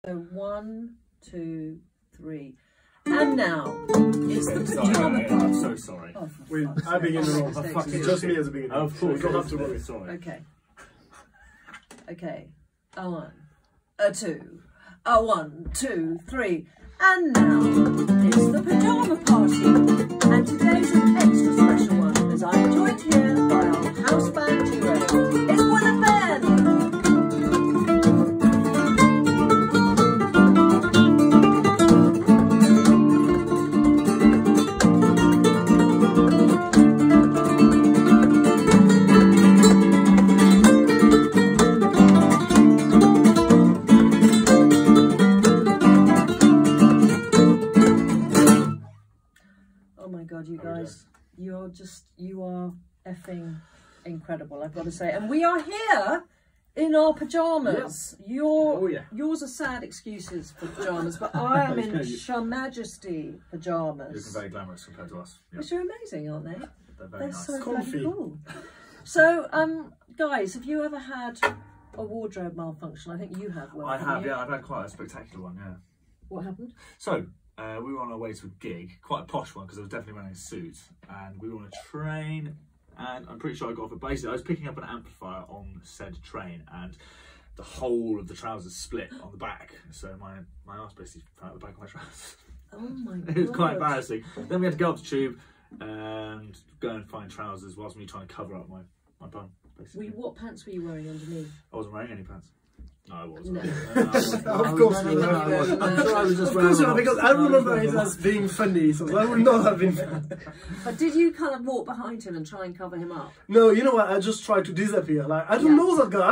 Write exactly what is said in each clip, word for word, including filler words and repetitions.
So one, two, three. And now, it's the pyjama party. I'm so sorry. Oh, Wait, I begin the wrong. It's just me as a beginner. Of course, you don't have to worry. Sorry. Okay. Okay. A one, a two, a one, two, three. And now, it's the pyjama party. And today's an extra special one, as I'm joined here by our house band duo. It's Will and Ben. You guys, you're just, you are effing incredible, I've got to say. And we are here in our pyjamas. Yeah. Your, oh, yeah. Yours are sad excuses for pyjamas, but I am in Her Majesty pyjamas. Looking very glamorous compared to us. Which are amazing, aren't they? They're very They're nice. so Comfy. cool. So, um, guys, have you ever had a wardrobe malfunction? I think you have. Well, I have, you? yeah. I've had quite a spectacular one, yeah. What happened? So, Uh, we were on our way to a gig, quite a posh one because I was definitely wearing a suit, and we were on a train, and I'm pretty sure I got off it. Basically, I was picking up an amplifier on said train, and the whole of the trousers split on the back, so my my arse basically fell out the back of my trousers. Oh my god! It was quite embarrassing. Then we had to go up the tube and go and find trousers whilst me trying to cover up my my bum. Basically, we, what pants were you wearing underneath? I wasn't wearing any pants. No, I wasn't. No. No, I wasn't. Of course no, no, no, no, no. I'm sure I was just Of course wearing not, because I remember it as being funny, so that would not have been fun. But did you kind of walk behind him and try and cover him up? No, you know what? I just tried to disappear. Like, I don't Yeah. know that guy.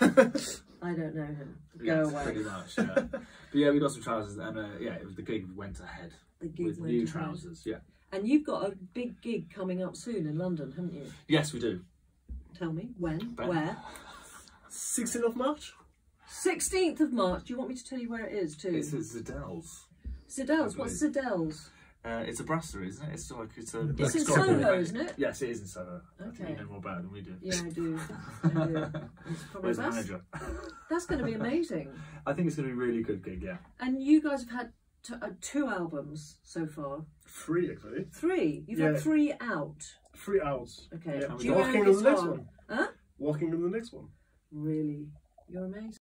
I don't know him. Go Yes, away. pretty much, yeah. But yeah, we got some trousers, and uh, yeah, it was the gig went ahead The gig with went new ahead. trousers. Yeah. And you've got a big gig coming up soon in London, haven't you? Yes, we do. Tell me, when? Ben? Where? sixteenth of March? sixteenth of March. Do you want me to tell you where it is too? It's at Zidel's. Zidel's. What's Zidel's? Uh, it's a brasserie, isn't it? It's like it's a. It's in like Scotland. Soho, isn't it? Yes, it is in Soho. Okay. You know more about it than we do. Yeah, I do. I do. It's probably Where's the that's, manager? that's going to be amazing. I think it's going to be a really good gig, yeah. And you guys have had t uh, two albums so far. Three, actually. Three. You've Yeah. had three out. Three hours. Okay. Yeah. Do you own Walking a on the next guitar? one. Huh? Walking on the next one. Really? You're amazing.